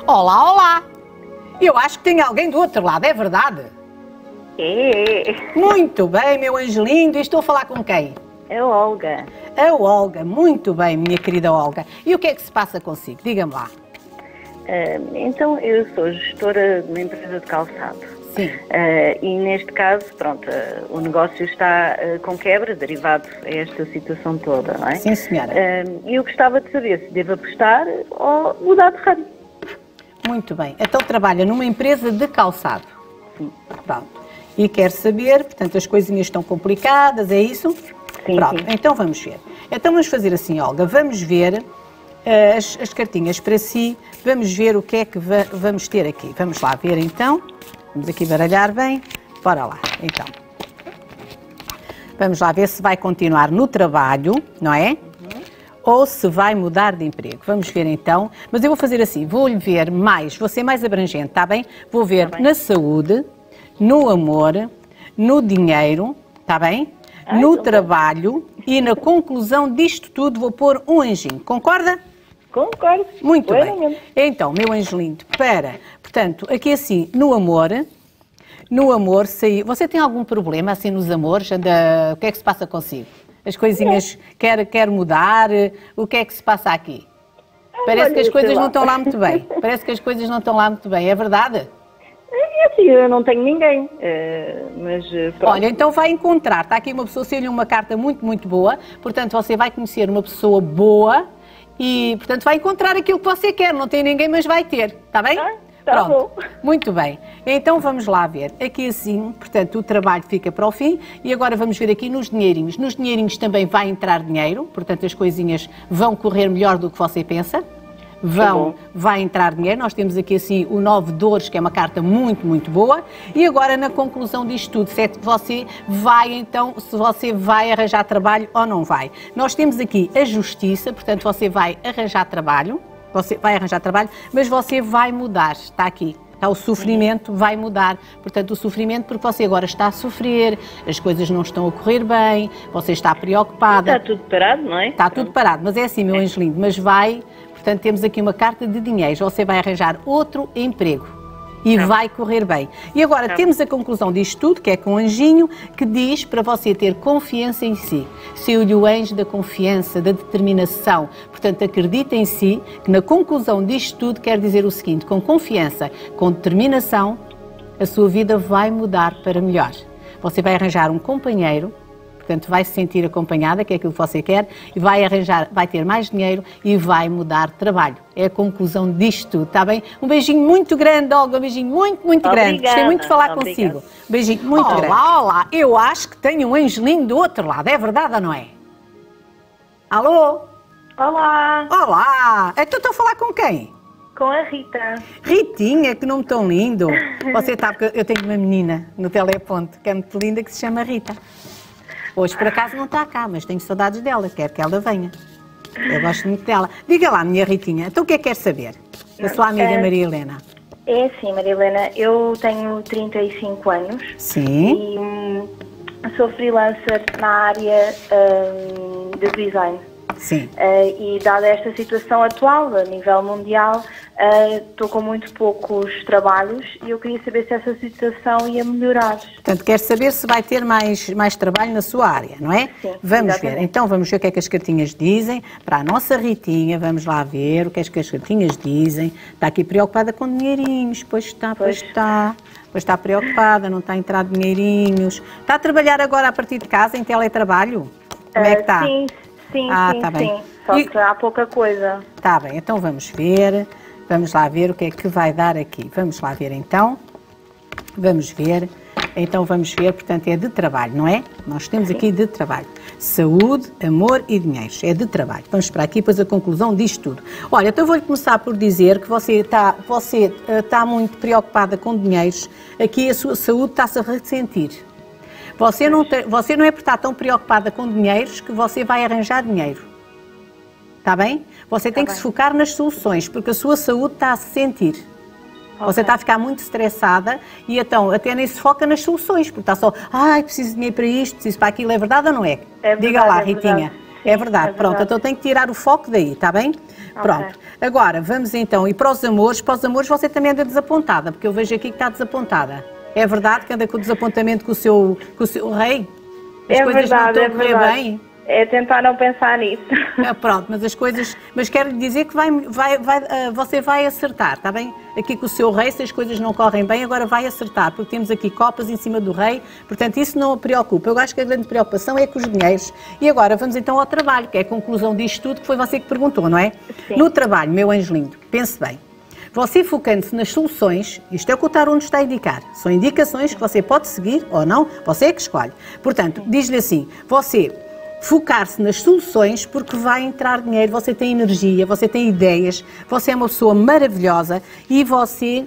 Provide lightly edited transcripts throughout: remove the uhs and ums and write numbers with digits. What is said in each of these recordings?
Olá, olá! Eu acho que tem alguém do outro lado, é verdade? É. Muito bem, meu anjo lindo. E estou a falar com quem? É a Olga. A Olga. Muito bem, minha querida Olga. E o que é que se passa consigo? Diga-me lá. Então, eu sou gestora de uma empresa de calçado. Sim. E neste caso, pronto, o negócio está com quebra, derivado a esta situação toda, não é? Sim, senhora. E eu gostava de saber se devo apostar ou mudar de ramo. Muito bem. Então trabalha numa empresa de calçado. Sim. Pronto. E quer saber, portanto, as coisinhas estão complicadas, é isso? Sim, pronto. sim. Então vamos ver. Então vamos fazer assim, Olga, vamos ver as cartinhas para si, vamos ver o que é que vamos ter aqui. Vamos lá ver então. Vamos aqui baralhar bem. Bora lá, então. Vamos lá ver se vai continuar no trabalho, não é? Ou se vai mudar de emprego. Vamos ver então. Mas eu vou fazer assim, vou-lhe ver mais, vou ser mais abrangente, está bem? Vou ver na saúde, no amor, no dinheiro, está bem? No trabalho e na conclusão disto tudo vou pôr um anjinho. Concorda? Concordo. Muito bem. Plenamente. Então, meu anjo lindo, portanto, aqui assim, no amor, saiu. Você tem algum problema assim nos amores? O que é que se passa consigo? As coisinhas, quer mudar? O que é que se passa aqui? Parece que as coisas não estão lá muito bem. Parece que as coisas não estão lá muito bem, é verdade? É assim, eu não tenho ninguém, mas pronto. Olha, então vai encontrar, está aqui uma pessoa, saiu-lhe uma carta muito, muito boa, portanto você vai conhecer uma pessoa boa e, portanto, vai encontrar aquilo que você quer, não tem ninguém, mas vai ter, está bem? Tá Pronto, bom. muito bem. Então vamos lá ver, aqui assim, portanto o trabalho fica para o fim e agora vamos ver aqui nos dinheirinhos. Nos dinheirinhos também vai entrar dinheiro, portanto as coisinhas vão correr melhor do que você pensa. Vai entrar dinheiro, nós temos aqui assim o 9 de ouros, que é uma carta muito, muito boa. E agora na conclusão disto tudo, se você vai arranjar trabalho ou não vai. Nós temos aqui a justiça, portanto você vai arranjar trabalho, mas você vai mudar, está aqui. Está o sofrimento, vai mudar. Portanto, o sofrimento porque você agora está a sofrer, as coisas não estão a correr bem, você está preocupada. Está tudo parado, não é? Está tudo parado, mas é assim, meu anjo lindo, mas vai... Portanto, temos aqui uma carta de dinheiro, você vai arranjar outro emprego e vai correr bem. E agora temos a conclusão disto tudo, que é com o anjinho, que diz para você ter confiança em si. Saiu-lhe o anjo da confiança, da determinação. Portanto, acredita em si, que na conclusão disto tudo quer dizer o seguinte, com confiança, com determinação, a sua vida vai mudar para melhor. Você vai arranjar um companheiro, portanto, vai se sentir acompanhada, que é aquilo que você quer, e vai ter mais dinheiro e vai mudar de trabalho. É a conclusão disto tudo, está bem? Um beijinho muito grande, Olga, um beijinho muito, muito grande. Gostei muito de falar consigo. Um beijinho muito grande. Olá, eu acho que tenho um angelinho do outro lado, é verdade ou não é? Alô? Olá, Olá! Então estou a falar com quem? com a Rita. Ritinha, que nome tão lindo! Você sabe que eu tenho uma menina no teleponto, que é muito linda, que se chama Rita. Hoje, por acaso, não está cá, mas tenho saudades dela, quero que ela venha. Eu gosto muito dela. Diga lá, minha Ritinha, então o que é que quer saber? Da sua amiga Maria Helena. É assim, Maria Helena, eu tenho 35 anos. Sim. E sou freelancer na área de design. Sim. E dada esta situação atual, a nível mundial, estou com muito poucos trabalhos e eu queria saber se essa situação ia melhorar. Portanto, quer saber se vai ter mais trabalho na sua área, não é? Sim, vamos exatamente. ver. Então, vamos ver o que é que as cartinhas dizem. Para a nossa Ritinha, vamos lá ver o que é que as cartinhas dizem. Está aqui preocupada com dinheirinhos. Pois está. Pois está preocupada, não está a entrar dinheirinhos. Está a trabalhar agora a partir de casa, em teletrabalho? Como é que está? Sim. Tá bem. Sim. Só que há pouca coisa. Está bem, então vamos ver. Vamos lá ver o que é que vai dar aqui. Vamos lá ver então. Vamos ver. Então vamos ver, portanto é de trabalho, não é? Nós temos aqui de trabalho. Saúde, amor e dinheiro. É de trabalho. Vamos para aqui, depois a conclusão disto tudo. Olha, então vou-lhe começar por dizer que você está muito preocupada com dinheiros. Aqui a sua saúde está-se a ressentir. Você não é por estar tão preocupada com dinheiros que você vai arranjar dinheiro. Está bem? Você tem que se focar nas soluções, porque a sua saúde está a se sentir. Você está a ficar muito estressada e então até nem se foca nas soluções, porque está só, preciso de dinheiro para isto, preciso para aquilo, é verdade ou não é? É verdade, Diga lá, é Ritinha. verdade. É verdade. Pronto, então tem que tirar o foco daí, está bem? Pronto. Agora, vamos então, e para os amores você também anda desapontada, porque eu vejo aqui que está desapontada. É verdade que anda com desapontamento com o seu rei? As coisas não estão a correr bem? É tentar não pensar nisso. Pronto, mas quero lhe dizer que você vai acertar, está bem? Aqui com o seu rei, se as coisas não correm bem, agora vai acertar, porque temos aqui copas em cima do rei, portanto isso não a preocupa. Eu acho que a grande preocupação é com os dinheiros. E agora vamos então ao trabalho, que é a conclusão disto tudo, que foi você que perguntou, não é? Sim. No trabalho, meu anjo lindo, pense bem. Você focando-se nas soluções, isto é o que o tarô nos está a indicar, são indicações que você pode seguir ou não, você é que escolhe. Portanto, diz-lhe assim, você focar-se nas soluções porque vai entrar dinheiro, você tem energia, você tem ideias, você é uma pessoa maravilhosa e você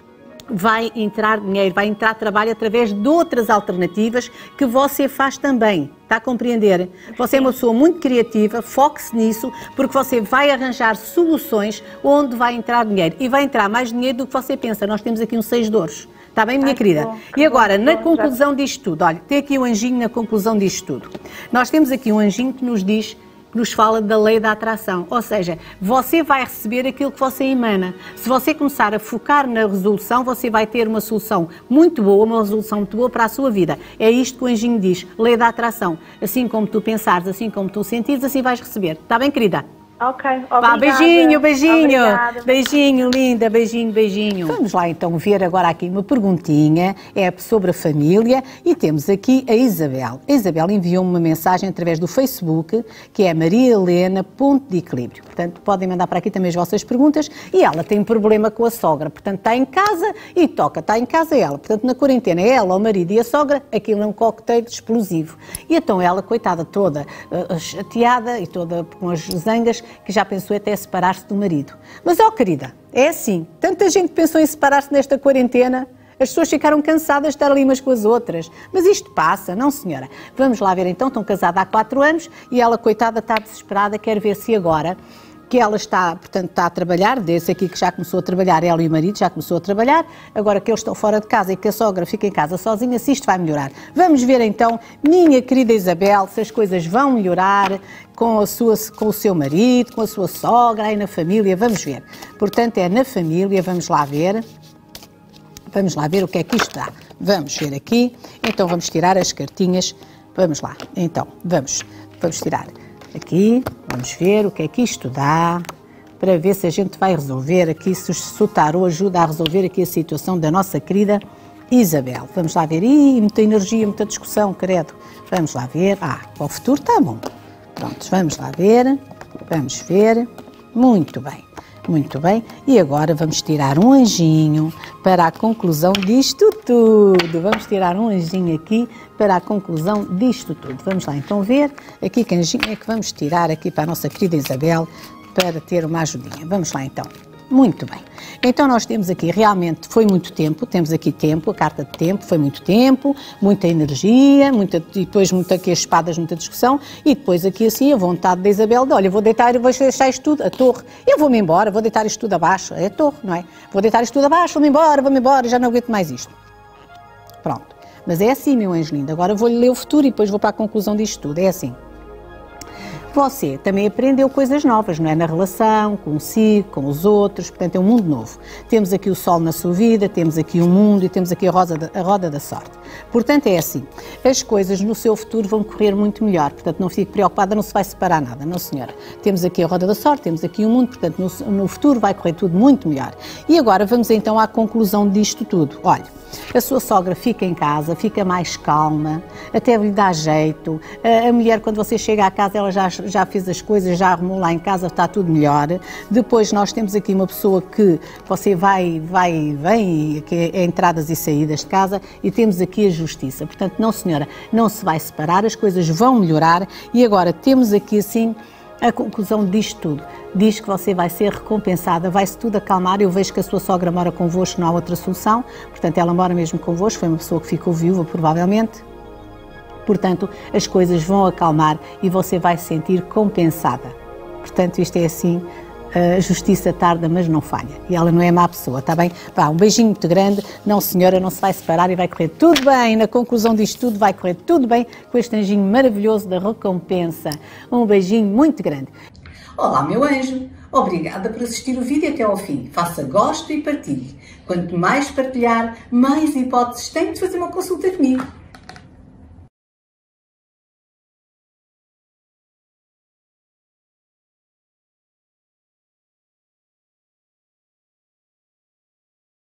vai entrar dinheiro, vai entrar trabalho através de outras alternativas que você faz também. Está a compreender? Você é uma pessoa muito criativa, foque-se nisso, porque você vai arranjar soluções onde vai entrar dinheiro. E vai entrar mais dinheiro do que você pensa. Nós temos aqui um 6 de ouros. Está bem, minha querida? E agora, na conclusão disto tudo, olha, tem aqui um anjinho na conclusão disto tudo. Nós temos aqui um anjinho que nos diz, que nos fala da lei da atração, ou seja, você vai receber aquilo que você emana. Se você começar a focar na resolução, você vai ter uma solução muito boa, uma resolução muito boa para a sua vida. É isto que o anjinho diz, lei da atração. Assim como tu pensares, assim como tu sentires, assim vais receber. Está bem, querida? Ok, obrigada. Vá, beijinho, beijinho. Obrigada. Beijinho, linda, beijinho, beijinho. Vamos lá então ver agora aqui uma perguntinha, é sobre a família e temos aqui a Isabel. A Isabel enviou-me uma mensagem através do Facebook, que é Maria Helena Ponto de Equilíbrio. Portanto, podem mandar para aqui também as vossas perguntas e ela tem um problema com a sogra. Portanto, está em casa e toca, está em casa ela. Portanto, na quarentena é ela, o marido e a sogra, aquilo é um coquetel explosivo. E então ela, coitada, toda chateada e toda com as zangas, que já pensou até separar-se do marido. Mas, querida, é assim, tanta gente pensou em separar-se nesta quarentena, as pessoas ficaram cansadas de estar ali umas com as outras. Mas isto passa, não senhora? Vamos lá ver então, estão casados há 4 anos e ela, coitada, está desesperada, quer ver se agora que ela está, portanto, está a trabalhar, desse aqui que já começou a trabalhar, ela e o marido já começou a trabalhar, agora que eles estão fora de casa e que a sogra fica em casa sozinha, se isto vai melhorar. Vamos ver então, minha querida Isabel, se as coisas vão melhorar com o seu marido, com a sua sogra, aí na família, vamos ver. Portanto, é na família, vamos lá ver o que é que isto dá. Vamos ver aqui, então vamos tirar as cartinhas, vamos lá, então, vamos tirar aqui, vamos ver o que é que isto dá, para ver se a gente vai resolver aqui, se o tarô ajuda a resolver aqui a situação da nossa querida Isabel. Vamos lá ver, muita energia, muita discussão, credo. Vamos lá ver, para o futuro está bom. Pronto, vamos lá ver, muito bem. E agora vamos tirar um anjinho para a conclusão disto tudo. Vamos tirar um anjinho aqui para a conclusão disto tudo. Vamos lá então ver aqui que anjinho é que vamos tirar aqui para a nossa querida Isabel para ter uma ajudinha. Vamos lá então. Muito bem. Então nós temos aqui, realmente foi muito tempo, temos aqui tempo, a carta de tempo, foi muito tempo, muita energia, e depois aqui as espadas, muita discussão, e depois aqui assim a vontade da Isabel de, olha, vou deixar isto tudo, a torre, eu vou-me embora, vou deitar isto tudo abaixo, é a torre, não é? Vou deitar isto tudo abaixo, vou-me embora, já não aguento mais isto. Pronto. Mas é assim, meu anjo lindo, agora vou-lhe ler o futuro e depois vou para a conclusão disto tudo, é assim. Você também aprendeu coisas novas, não é? Na relação, consigo, com os outros, portanto é um mundo novo. Temos aqui o sol na sua vida, temos aqui o mundo e temos aqui a roda da sorte. Portanto é assim, as coisas no seu futuro vão correr muito melhor, portanto não fique preocupada, não se vai separar nada, não senhora. Temos aqui a roda da sorte, temos aqui o mundo, portanto no futuro vai correr tudo muito melhor. E agora vamos então à conclusão disto tudo. Olha, a sua sogra fica em casa, fica mais calma, até lhe dá jeito. A mulher, quando você chega à casa, ela já fez as coisas, já arrumou lá em casa, está tudo melhor. Depois nós temos aqui uma pessoa que você vai e vem, que é entradas e saídas de casa, e temos aqui a justiça. Portanto, não senhora, não se vai separar, as coisas vão melhorar. E agora temos aqui assim a conclusão disto tudo. Diz que você vai ser recompensada, vai-se tudo acalmar. Eu vejo que a sua sogra mora convosco, não há outra solução. Portanto, ela mora mesmo convosco, foi uma pessoa que ficou viúva, provavelmente. Portanto, as coisas vão acalmar e você vai se sentir compensada. Portanto, isto é assim, a justiça tarda, mas não falha. E ela não é má pessoa, está bem? Vá, um beijinho muito grande. Não, senhora, não se vai separar e vai correr tudo bem. Na conclusão disto tudo, vai correr tudo bem com este anjinho maravilhoso da recompensa. Um beijinho muito grande. Olá, meu anjo. Obrigada por assistir o vídeo até ao fim. Faça gosto e partilhe. Quanto mais partilhar, mais hipóteses tem de fazer uma consulta comigo.